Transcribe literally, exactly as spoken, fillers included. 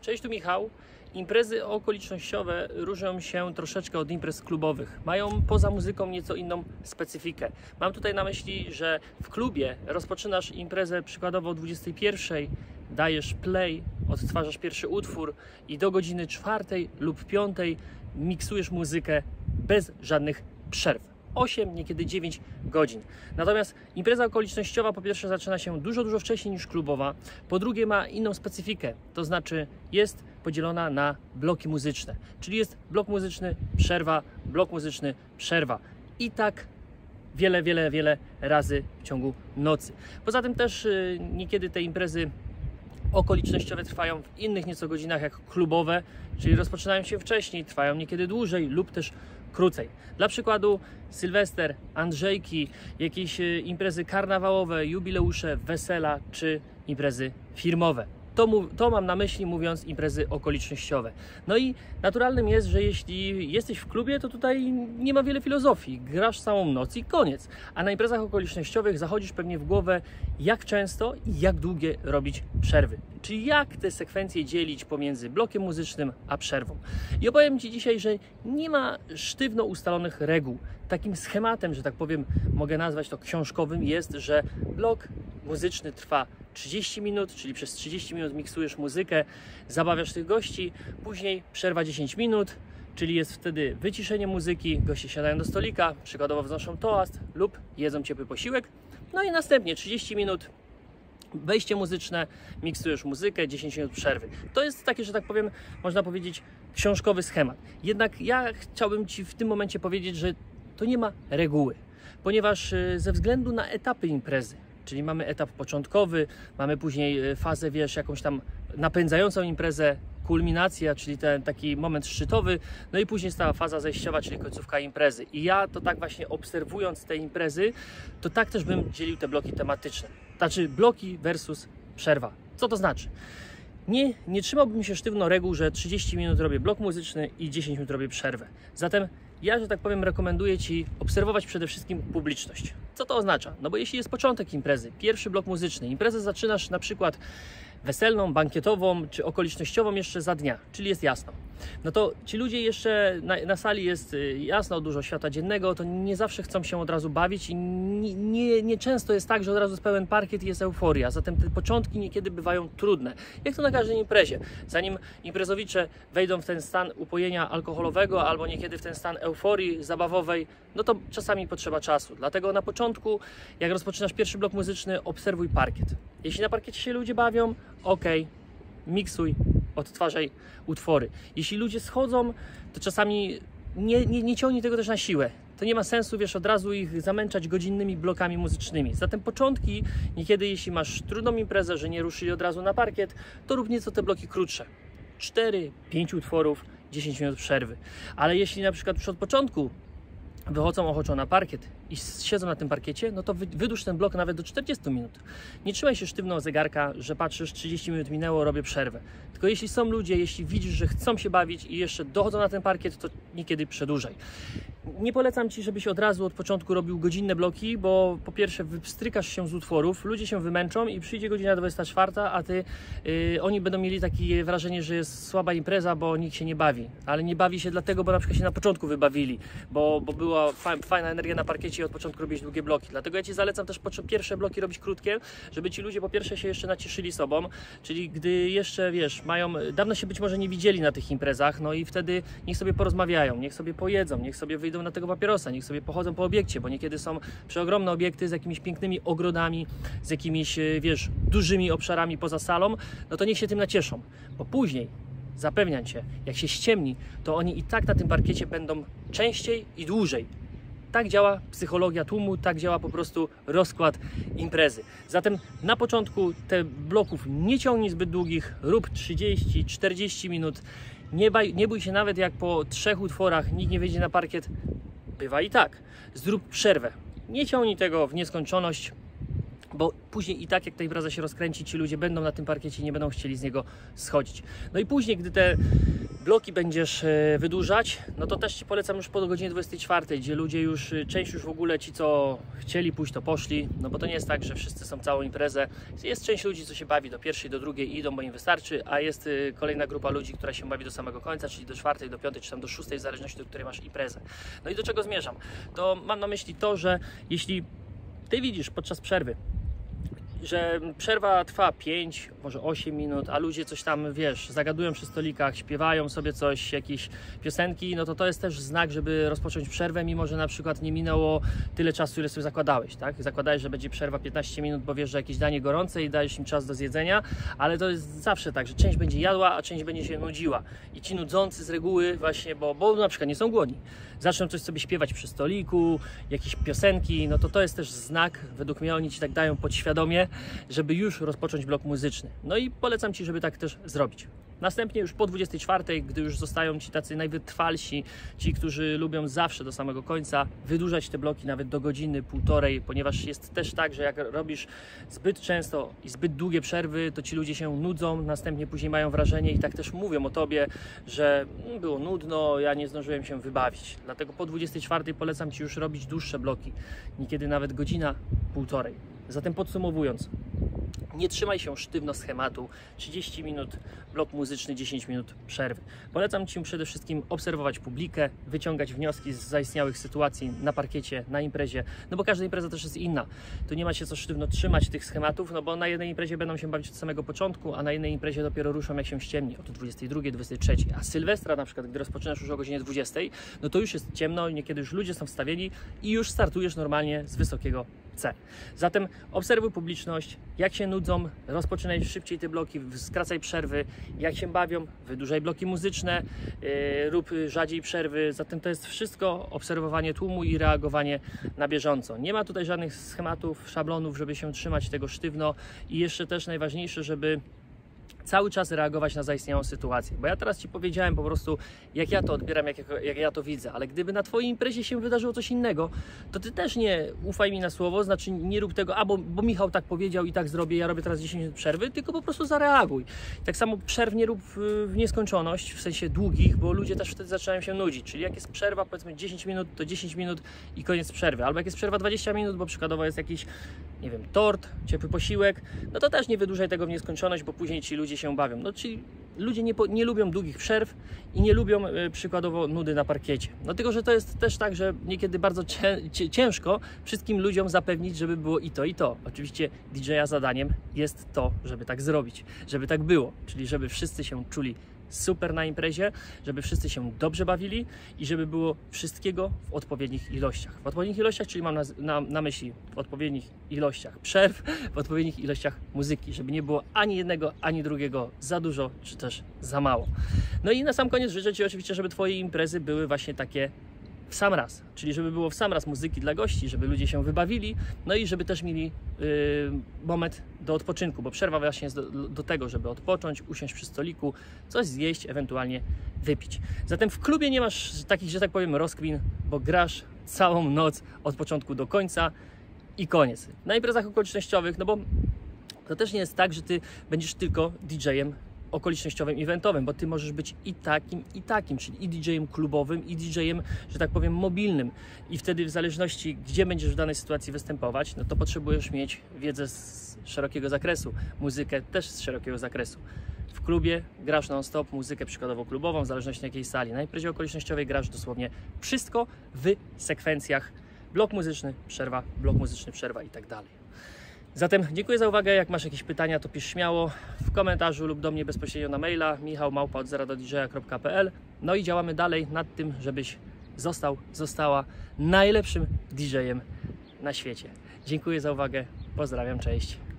Cześć, tu Michał. Imprezy okolicznościowe różnią się troszeczkę od imprez klubowych. Mają poza muzyką nieco inną specyfikę. Mam tutaj na myśli, że w klubie rozpoczynasz imprezę przykładowo o dwudziestej pierwszej, dajesz play, odtwarzasz pierwszy utwór i do godziny czwartej lub piątej miksujesz muzykę bez żadnych przerw. osiem, niekiedy dziewięć godzin. Natomiast impreza okolicznościowa po pierwsze zaczyna się dużo, dużo wcześniej niż klubowa, po drugie ma inną specyfikę, to znaczy jest podzielona na bloki muzyczne, czyli jest blok muzyczny, przerwa, blok muzyczny, przerwa i tak wiele, wiele, wiele razy w ciągu nocy. Poza tym też yy, niekiedy te imprezy okolicznościowe trwają w innych nieco godzinach jak klubowe, czyli rozpoczynają się wcześniej, trwają niekiedy dłużej lub też krócej. Dla przykładu Sylwester, Andrzejki, jakieś imprezy karnawałowe, jubileusze, wesela czy imprezy firmowe. To, to mam na myśli, mówiąc imprezy okolicznościowe. No i naturalnym jest, że jeśli jesteś w klubie, to tutaj nie ma wiele filozofii. Grasz całą noc i koniec. A na imprezach okolicznościowych zachodzisz pewnie w głowę, jak często i jak długie robić przerwy. Czyli jak te sekwencje dzielić pomiędzy blokiem muzycznym a przerwą. I opowiem Ci dzisiaj, że nie ma sztywno ustalonych reguł. Takim schematem, że tak powiem, mogę nazwać to książkowym, jest, że blok muzyczny trwa trzydzieści minut, czyli przez trzydzieści minut miksujesz muzykę, zabawiasz tych gości, później przerwa dziesięć minut, czyli jest wtedy wyciszenie muzyki, goście siadają do stolika, przykładowo wznoszą toast lub jedzą ciepły posiłek, no i następnie trzydzieści minut wejście muzyczne, miksujesz muzykę, dziesięć minut przerwy. To jest taki, że tak powiem, można powiedzieć, książkowy schemat. Jednak ja chciałbym Ci w tym momencie powiedzieć, że to nie ma reguły, ponieważ ze względu na etapy imprezy, czyli mamy etap początkowy, mamy później fazę, wiesz, jakąś tam napędzającą imprezę, kulminacja, czyli ten taki moment szczytowy, no i później stała faza zejściowa, czyli końcówka imprezy. I ja to tak właśnie obserwując te imprezy, to tak też bym dzielił te bloki tematyczne. Znaczy bloki versus przerwa. Co to znaczy? Nie, nie trzymałbym się sztywno reguł, że trzydzieści minut robię blok muzyczny i dziesięć minut robię przerwę. Zatem ja, że tak powiem, rekomenduję Ci obserwować przede wszystkim publiczność. Co to oznacza? No bo jeśli jest początek imprezy, pierwszy blok muzyczny, imprezę zaczynasz na przykład weselną, bankietową czy okolicznościową jeszcze za dnia, czyli jest jasno. No to ci ludzie jeszcze na, na sali jest jasno, dużo światła dziennego, to nie zawsze chcą się od razu bawić i nie, nie, nie często jest tak, że od razu jest pełen parkiet i jest euforia. Zatem te początki niekiedy bywają trudne. Jak to na każdej imprezie. Zanim imprezowicze wejdą w ten stan upojenia alkoholowego albo niekiedy w ten stan euforii zabawowej, no to czasami potrzeba czasu. Dlatego na początku, jak rozpoczynasz pierwszy blok muzyczny, obserwuj parkiet. Jeśli na parkiecie się ludzie bawią, ok, miksuj, odtwarzaj utwory. Jeśli ludzie schodzą, to czasami nie, nie, nie ciągnij tego też na siłę. To nie ma sensu, wiesz, od razu ich zamęczać godzinnymi blokami muzycznymi. Zatem początki, niekiedy jeśli masz trudną imprezę, że nie ruszyli od razu na parkiet, to rób nieco te bloki krótsze. cztery pięć utworów, dziesięć minut przerwy. Ale jeśli na przykład już od początku wychodzą ochoczo na parkiet i siedzą na tym parkiecie, no to wydłuż ten blok nawet do czterdziestu minut. Nie trzymaj się sztywno zegarka, że patrzysz, trzydzieści minut minęło, robię przerwę. Tylko jeśli są ludzie, jeśli widzisz, że chcą się bawić i jeszcze dochodzą na ten parkiet, to niekiedy przedłużaj. Nie polecam Ci, żebyś od razu od początku robił godzinne bloki, bo po pierwsze wystrykasz się z utworów, ludzie się wymęczą i przyjdzie godzina dwudziesta czwarta, a Ty, yy, oni będą mieli takie wrażenie, że jest słaba impreza, bo nikt się nie bawi. Ale nie bawi się dlatego, bo na przykład się na początku wybawili, bo, bo była fajna energia na parkiecie i od początku robić długie bloki. Dlatego ja Ci zalecam też pierwsze bloki robić krótkie, żeby ci ludzie po pierwsze się jeszcze nacieszyli sobą, czyli gdy jeszcze, wiesz, mają, dawno się być może nie widzieli na tych imprezach, no i wtedy niech sobie porozmawiają, niech sobie pojedzą, niech sobie wyjdą na tego papierosa, niech sobie pochodzą po obiekcie, bo niekiedy są przeogromne obiekty z jakimiś pięknymi ogrodami, z jakimiś, wiesz, dużymi obszarami poza salą, no to niech się tym nacieszą, bo później, zapewniam Cię, jak się ściemni, to oni i tak na tym parkiecie będą częściej i dłużej. Tak działa psychologia tłumu, tak działa po prostu rozkład imprezy. Zatem na początku te bloków nie ciągnij zbyt długich, rób trzydzieści czterdzieści minut. Nie, baj, nie bój się nawet, jak po trzech utworach nikt nie wyjdzie na parkiet. Bywa i tak. Zrób przerwę. Nie ciągnij tego w nieskończoność, bo później i tak, jak ta impreza się rozkręci, ci ludzie będą na tym parkiecie i nie będą chcieli z niego schodzić. No i później, gdy te bloki będziesz wydłużać, no to też Ci polecam już po godzinie dwudziestej czwartej, gdzie ludzie już, część już w ogóle ci, co chcieli pójść, to poszli, no bo to nie jest tak, że wszyscy są całą imprezę. Jest część ludzi, co się bawi do pierwszej, do drugiej i idą, bo im wystarczy, a jest kolejna grupa ludzi, która się bawi do samego końca, czyli do czwartej, do piątej, czy tam do szóstej, w zależności do której masz imprezę. No i do czego zmierzam? To mam na myśli to, że jeśli Ty widzisz podczas przerwy, że przerwa trwa pięć, może osiem minut, a ludzie coś tam, wiesz, zagadują przy stolikach, śpiewają sobie coś, jakieś piosenki, no to to jest też znak, żeby rozpocząć przerwę, mimo że na przykład nie minęło tyle czasu, ile sobie zakładałeś, tak? Zakładałeś, że będzie przerwa piętnaście minut, bo wiesz, że jakieś danie gorące i dajesz im czas do zjedzenia, ale to jest zawsze tak, że część będzie jadła, a część będzie się nudziła. I ci nudzący z reguły właśnie, bo, bo na przykład nie są głodni, zaczną coś sobie śpiewać przy stoliku, jakieś piosenki, no to to jest też znak, według mnie oni Ci tak dają podświadomie, żeby już rozpocząć blok muzyczny. No i polecam Ci, żeby tak też zrobić. Następnie już po dwudziestej czwartej, gdy już zostają Ci tacy najwytrwalsi, ci, którzy lubią zawsze do samego końca wydłużać te bloki nawet do godziny, półtorej, ponieważ jest też tak, że jak robisz zbyt często i zbyt długie przerwy, to ci ludzie się nudzą, następnie później mają wrażenie i tak też mówią o Tobie, że było nudno, ja nie zdążyłem się wybawić. Dlatego po dwudziestej czwartej polecam Ci już robić dłuższe bloki, niekiedy nawet godzina, półtorej. Zatem podsumowując, nie trzymaj się sztywno schematu, trzydzieści minut blok muzyczny, dziesięć minut przerwy. Polecam Ci przede wszystkim obserwować publikę, wyciągać wnioski z zaistniałych sytuacji na parkiecie, na imprezie, no bo każda impreza też jest inna. Tu nie ma się co sztywno trzymać tych schematów, no bo na jednej imprezie będą się bawić od samego początku, a na jednej imprezie dopiero ruszą jak się ściemni, od dwudziestej drugiej, dwudziestej trzeciej. A Sylwestra na przykład, gdy rozpoczynasz już o godzinie dwudziestej, no to już jest ciemno, niekiedy już ludzie są wstawieni i już startujesz normalnie z wysokiego C. Zatem obserwuj publiczność, jak się nudzą, rozpoczynaj szybciej te bloki, skracaj przerwy, jak się bawią, wydłużaj bloki muzyczne, yy, rób rzadziej przerwy. Zatem to jest wszystko obserwowanie tłumu i reagowanie na bieżąco. Nie ma tutaj żadnych schematów, szablonów, żeby się trzymać tego sztywno i jeszcze też najważniejsze, żeby cały czas reagować na zaistniałą sytuację. Bo ja teraz Ci powiedziałem po prostu, jak ja to odbieram, jak, jak ja to widzę, ale gdyby na Twojej imprezie się wydarzyło coś innego, to Ty też nie ufaj mi na słowo, znaczy nie rób tego, a bo, bo Michał tak powiedział i tak zrobię, ja robię teraz dziesięć minut przerwy, tylko po prostu zareaguj. Tak samo przerw nie rób w, w nieskończoność, w sensie długich, bo ludzie też wtedy zaczynają się nudzić. Czyli jak jest przerwa, powiedzmy dziesięć minut, to dziesięć minut i koniec przerwy. Albo jak jest przerwa dwadzieścia minut, bo przykładowo jest jakiś, nie wiem, tort, ciepły posiłek, no to też nie wydłużaj tego w nieskończoność, bo później ci ludzie się bawią. No, czyli ludzie nie, po, nie lubią długich przerw i nie lubią y, przykładowo nudy na parkiecie. No tylko, że to jest też tak, że niekiedy bardzo cię, ciężko wszystkim ludziom zapewnić, żeby było i to, i to. Oczywiście D J a zadaniem jest to, żeby tak zrobić, żeby tak było, czyli żeby wszyscy się czuli super na imprezie, żeby wszyscy się dobrze bawili i żeby było wszystkiego w odpowiednich ilościach. W odpowiednich ilościach, czyli mam na, na, na myśli w odpowiednich ilościach przerw, w odpowiednich ilościach muzyki, żeby nie było ani jednego, ani drugiego za dużo, czy też za mało. No i na sam koniec życzę Ci oczywiście, żeby Twoje imprezy były właśnie takie w sam raz, czyli żeby było w sam raz muzyki dla gości, żeby ludzie się wybawili, no i żeby też mieli yy, moment do odpoczynku, bo przerwa właśnie jest do, do tego, żeby odpocząć, usiąść przy stoliku, coś zjeść, ewentualnie wypić. Zatem w klubie nie masz takich, że tak powiem, rozkmin, bo grasz całą noc od początku do końca i koniec. Na imprezach okolicznościowych, no bo to też nie jest tak, że Ty będziesz tylko D J-em okolicznościowym, eventowym, bo Ty możesz być i takim, i takim, czyli i D J-em klubowym, i D J-em, że tak powiem, mobilnym. I wtedy w zależności, gdzie będziesz w danej sytuacji występować, no to potrzebujesz mieć wiedzę z szerokiego zakresu, muzykę też z szerokiego zakresu. W klubie grasz non-stop muzykę przykładowo klubową, w zależności jakiej sali. Na imprezie okolicznościowej grasz dosłownie wszystko w sekwencjach. Blok muzyczny, przerwa, blok muzyczny, przerwa i tak dalej. Zatem dziękuję za uwagę. Jak masz jakieś pytania, to pisz śmiało w komentarzu lub do mnie bezpośrednio na maila michał małpa od zera do didżeja kropka pe el. No i działamy dalej nad tym, żebyś został, została najlepszym D J-em na świecie. Dziękuję za uwagę. Pozdrawiam, cześć.